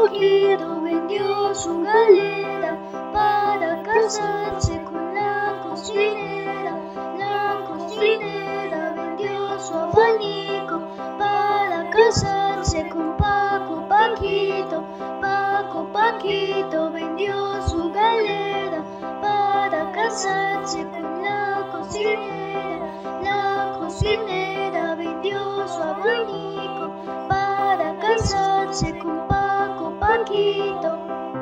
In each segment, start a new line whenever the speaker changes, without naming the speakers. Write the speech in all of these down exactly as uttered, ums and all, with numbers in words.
poquito vendió su galera para casarse con la cocinera. La cocinera vendió su abanico para casarse con Paco Paquito. Paco Paquito vendió su galera para casarse con la cocinera. La cocinera vendió su abanico para casarse con Paco Paquito.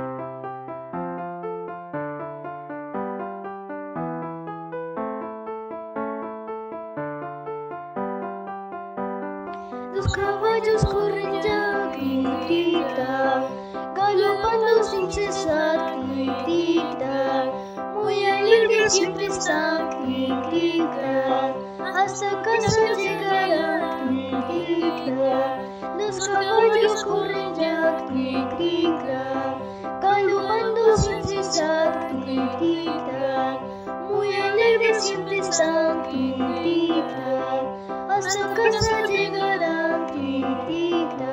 Los caballos corren ya, critica, galopando sin cesar, critica, muy alegre siempre están, critica, hasta casa llegarán, critica. Los caballos corren ya, critica, galopando sin cesar, critica, muy alegre siempre están, critica, hasta casa llegarán, critica.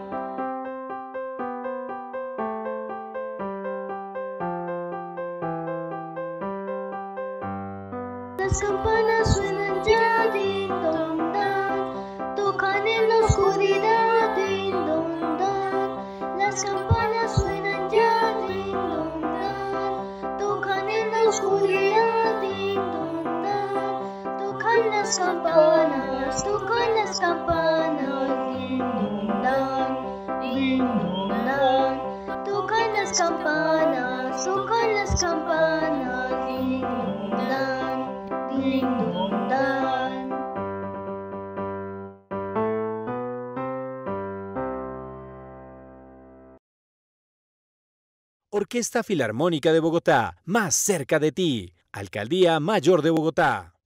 Las campanas suenan ya, din don dan, tocan en la oscuridad, din don dan. Las campanas suenan ya, din don dan, tocan en la oscuridad, din don dan. Tocan las campanas, tocan las campanas, din don dan, din don dan. Tocan las campanas, tocan las campanas, din don dan, din don dan.
Orquesta Filarmónica de Bogotá, más cerca de ti. Alcaldía Mayor de Bogotá.